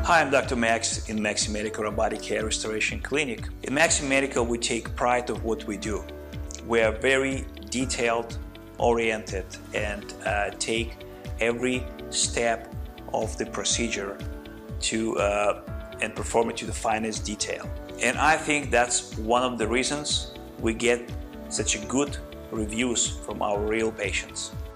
Hi, I'm Dr. Max in Maxi Medical Robotic Hair Restoration Clinic. In Maxi Medical, we take pride of what we do. We are very detailed oriented and take every step of the procedure and perform it to the finest detail. And I think that's one of the reasons we get such a good reviews from our real patients.